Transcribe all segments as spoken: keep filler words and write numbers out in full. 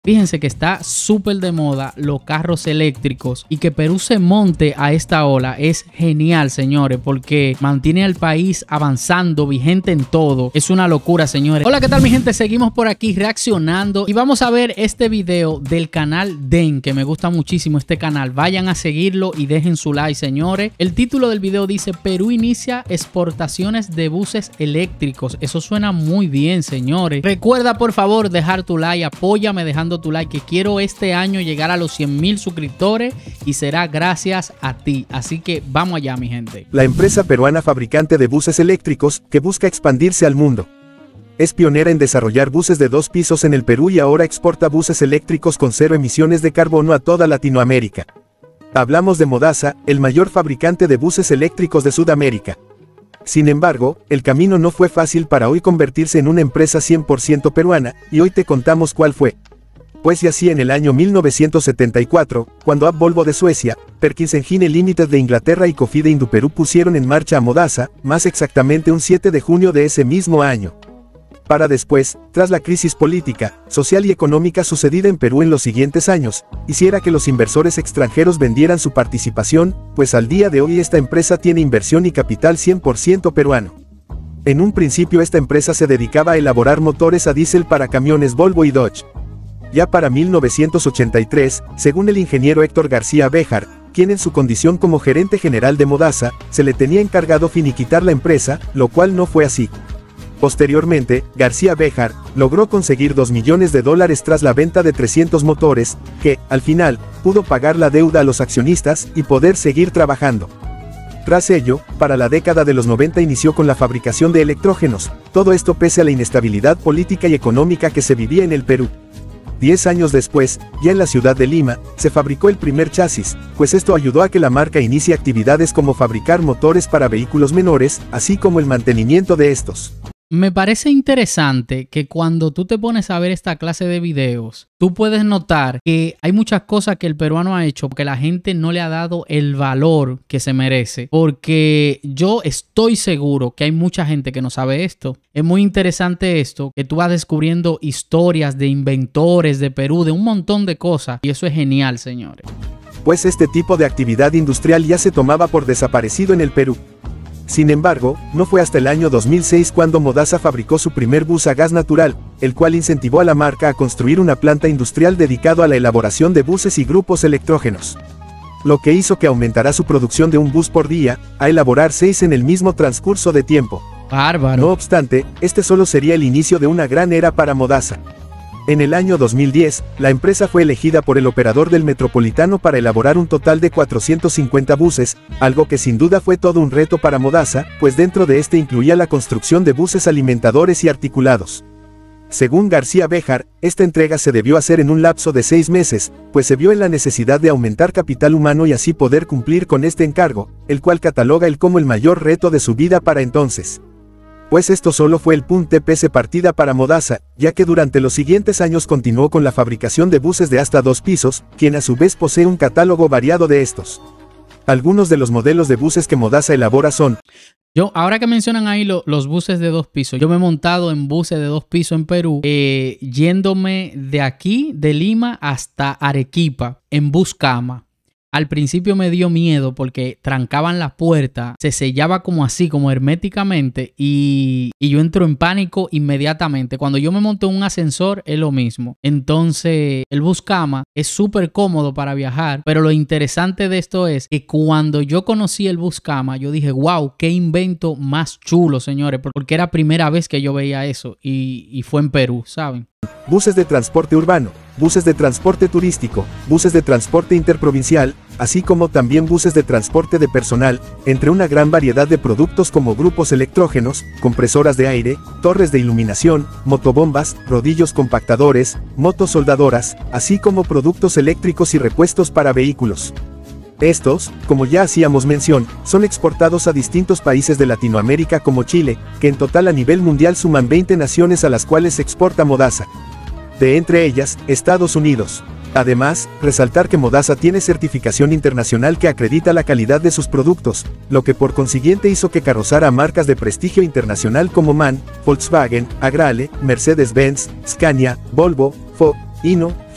Fíjense que está súper de moda los carros eléctricos y que Perú se monte a esta ola es genial, señores, porque mantiene al país avanzando, vigente en todo. Es una locura, señores. Hola, ¿qué tal, mi gente? Seguimos por aquí reaccionando y vamos a ver este video del canal Den, que me gusta muchísimo este canal. Vayan a seguirlo y dejen su like, señores. El título del video dice: Perú inicia exportaciones de buses eléctricos. Eso suena muy bien, señores. Recuerda, por favor, dejar tu like, apóyame dejando tu like, que quiero este año llegar a los cien mil suscriptores y será gracias a ti. Así que vamos allá, mi gente. La empresa peruana fabricante de buses eléctricos, que busca expandirse al mundo. Es pionera en desarrollar buses de dos pisos en el Perú y ahora exporta buses eléctricos con cero emisiones de carbono a toda Latinoamérica. Hablamos de Modasa, el mayor fabricante de buses eléctricos de Sudamérica. Sin embargo, el camino no fue fácil para hoy convertirse en una empresa cien por ciento peruana, y hoy te contamos cuál fue. Pues y así en el año mil novecientos setenta y cuatro, cuando A B Volvo de Suecia, Perkins Engine Limited de Inglaterra y Cofide Indoperú pusieron en marcha a Modasa, más exactamente un siete de junio de ese mismo año. Para después, tras la crisis política, social y económica sucedida en Perú en los siguientes años, hiciera que los inversores extranjeros vendieran su participación, pues al día de hoy esta empresa tiene inversión y capital cien por ciento peruano. En un principio esta empresa se dedicaba a elaborar motores a diésel para camiones Volvo y Dodge. Ya para mil novecientos ochenta y tres, según el ingeniero Héctor García Béjar, quien en su condición como gerente general de Modasa, se le tenía encargado finiquitar la empresa, lo cual no fue así. Posteriormente, García Béjar logró conseguir dos millones de dólares tras la venta de trescientos motores, que, al final, pudo pagar la deuda a los accionistas y poder seguir trabajando. Tras ello, para la década de los noventa inició con la fabricación de electrógenos, todo esto pese a la inestabilidad política y económica que se vivía en el Perú. Diez años después, ya en la ciudad de Lima, se fabricó el primer chasis, pues esto ayudó a que la marca inicie actividades como fabricar motores para vehículos menores, así como el mantenimiento de estos. Me parece interesante que cuando tú te pones a ver esta clase de videos, tú puedes notar que hay muchas cosas que el peruano ha hecho porque la gente no le ha dado el valor que se merece. Porque yo estoy seguro que hay mucha gente que no sabe esto. Es muy interesante esto, que tú vas descubriendo historias de inventores de Perú, de un montón de cosas. Y eso es genial, señores. Pues este tipo de actividad industrial ya se tomaba por desaparecido en el Perú. Sin embargo, no fue hasta el año dos mil seis cuando Modasa fabricó su primer bus a gas natural, el cual incentivó a la marca a construir una planta industrial dedicada a la elaboración de buses y grupos electrógenos. Lo que hizo que aumentara su producción de un bus por día, a elaborar seis en el mismo transcurso de tiempo. Bárbaro. No obstante, este solo sería el inicio de una gran era para Modasa. En el año dos mil diez, la empresa fue elegida por el operador del Metropolitano para elaborar un total de cuatrocientos cincuenta buses, algo que sin duda fue todo un reto para Modasa, pues dentro de este incluía la construcción de buses alimentadores y articulados. Según García Béjar, esta entrega se debió hacer en un lapso de seis meses, pues se vio en la necesidad de aumentar capital humano y así poder cumplir con este encargo, el cual cataloga él como el mayor reto de su vida para entonces. Pues esto solo fue el puntapié de partida para Modasa, ya que durante los siguientes años continuó con la fabricación de buses de hasta dos pisos, quien a su vez posee un catálogo variado de estos. Algunos de los modelos de buses que Modasa elabora son: Yo, ahora que mencionan ahí lo, los buses de dos pisos, yo me he montado en buses de dos pisos en Perú, eh, yéndome de aquí, de Lima, hasta Arequipa, en bus cama. Al principio me dio miedo porque trancaban la puerta, se sellaba como así, como herméticamente, y, y yo entro en pánico inmediatamente. Cuando yo me monto en un ascensor es lo mismo. Entonces el bus cama es súper cómodo para viajar, pero lo interesante de esto es que cuando yo conocí el bus cama, yo dije, wow, qué invento más chulo, señores, porque era primera vez que yo veía eso y, y fue en Perú, ¿saben? Buses de transporte urbano, buses de transporte turístico, buses de transporte interprovincial, así como también buses de transporte de personal, entre una gran variedad de productos como grupos electrógenos, compresoras de aire, torres de iluminación, motobombas, rodillos compactadores, motos soldadoras, así como productos eléctricos y repuestos para vehículos. Estos, como ya hacíamos mención, son exportados a distintos países de Latinoamérica como Chile, que en total a nivel mundial suman veinte naciones a las cuales se exporta Modasa. De entre ellas, Estados Unidos. Además, resaltar que Modasa tiene certificación internacional que acredita la calidad de sus productos, lo que por consiguiente hizo que carrozara marcas de prestigio internacional como MAN, Volkswagen, Agrale, Mercedes-Benz, Scania, Volvo, Ford, Hino,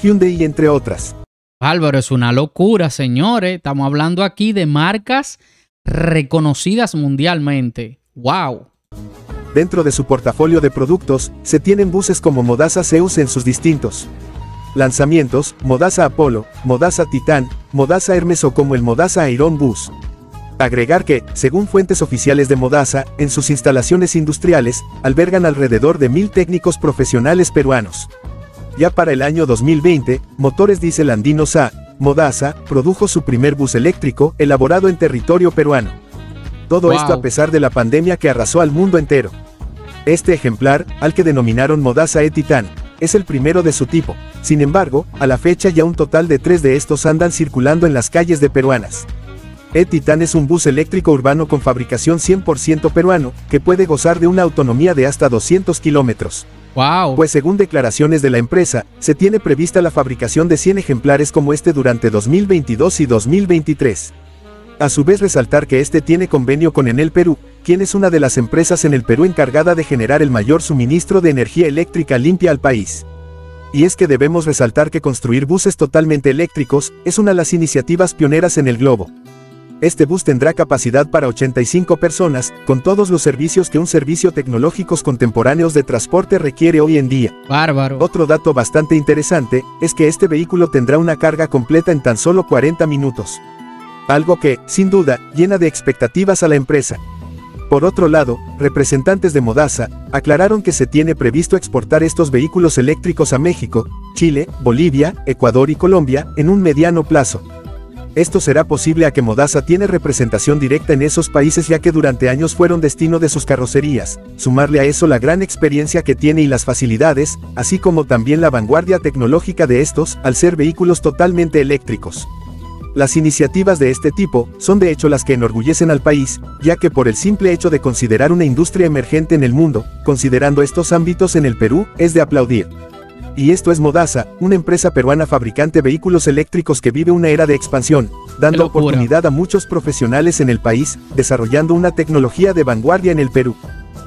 Hyundai, entre otras. Álvaro, es una locura, señores. Estamos hablando aquí de marcas reconocidas mundialmente. ¡Wow! Dentro de su portafolio de productos, se tienen buses como Modaza Zeus en sus distintos lanzamientos, Modaza Apollo, Modaza Titan, Modaza Hermes o como el Modaza Iron Bus. Agregar que, según fuentes oficiales de Modaza, en sus instalaciones industriales, albergan alrededor de mil técnicos profesionales peruanos. Ya para el año dos mil veinte, Motores Diesel Andinos A. Modaza produjo su primer bus eléctrico, elaborado en territorio peruano. Todo Wow. esto a pesar de la pandemia que arrasó al mundo entero. Este ejemplar, al que denominaron Modaza E-Titan, es el primero de su tipo. Sin embargo, a la fecha ya un total de tres de estos andan circulando en las calles de peruanas. E-Titan es un bus eléctrico urbano con fabricación cien por ciento peruano, que puede gozar de una autonomía de hasta doscientos kilómetros. ¡Wow! Pues según declaraciones de la empresa, se tiene prevista la fabricación de cien ejemplares como este durante dos mil veintidós y dos mil veintitrés. A su vez resaltar que este tiene convenio con Enel Perú, quien es una de las empresas en el Perú encargada de generar el mayor suministro de energía eléctrica limpia al país. Y es que debemos resaltar que construir buses totalmente eléctricos es una de las iniciativas pioneras en el globo. Este bus tendrá capacidad para ochenta y cinco personas, con todos los servicios que un servicio tecnológicos contemporáneos de transporte requiere hoy en día. Bárbaro. Otro dato bastante interesante, es que este vehículo tendrá una carga completa en tan solo cuarenta minutos. Algo que, sin duda, llena de expectativas a la empresa. Por otro lado, representantes de Modaza aclararon que se tiene previsto exportar estos vehículos eléctricos a México, Chile, Bolivia, Ecuador y Colombia en un mediano plazo. Esto será posible a que Modaza tiene representación directa en esos países ya que durante años fueron destino de sus carrocerías, sumarle a eso la gran experiencia que tiene y las facilidades, así como también la vanguardia tecnológica de estos, al ser vehículos totalmente eléctricos. Las iniciativas de este tipo son de hecho las que enorgullecen al país, ya que por el simple hecho de considerar una industria emergente en el mundo, considerando estos ámbitos en el Perú, es de aplaudir. Y esto es Modaza, una empresa peruana fabricante de vehículos eléctricos que vive una era de expansión, dando oportunidad a muchos profesionales en el país, desarrollando una tecnología de vanguardia en el Perú.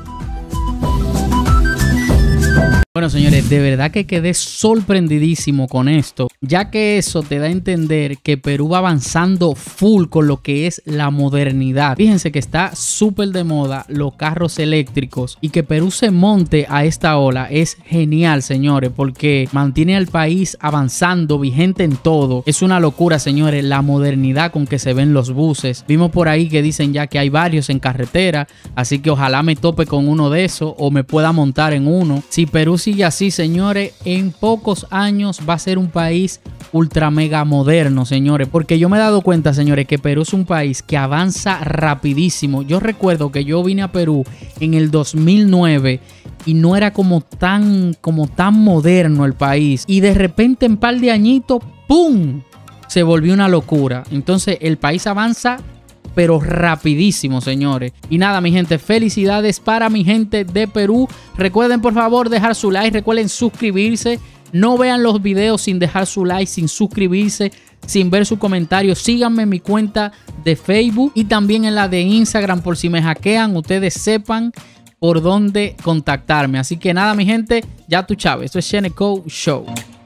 Bueno, señores, de verdad que quedé sorprendidísimo con esto, ya que eso te da a entender que Perú va avanzando full con lo que es la modernidad. Fíjense que está súper de moda los carros eléctricos y que Perú se monte a esta ola es genial, señores, porque mantiene al país avanzando, vigente en todo. Es una locura, señores, la modernidad con que se ven los buses. Vimos por ahí que dicen ya que hay varios en carretera, así que ojalá me tope con uno de esos o me pueda montar en uno. Si Perú sigue así, señores, en pocos años va a ser un país ultra mega moderno, señores, porque yo me he dado cuenta, señores, que Perú es un país que avanza rapidísimo. Yo recuerdo que yo vine a Perú en el dos mil nueve y no era como tan, como tan moderno el país, y de repente en par de añitos, ¡pum!, se volvió una locura. Entonces el país avanza pero rapidísimo, señores. Y nada, mi gente, felicidades para mi gente de Perú. Recuerden, por favor, dejar su like. Recuerden suscribirse. No vean los videos sin dejar su like, sin suscribirse, sin ver su comentario. Síganme en mi cuenta de Facebook y también en la de Instagram, por si me hackean, ustedes sepan por dónde contactarme. Así que nada, mi gente, ya tú sabes. Esto es Sheneco Show.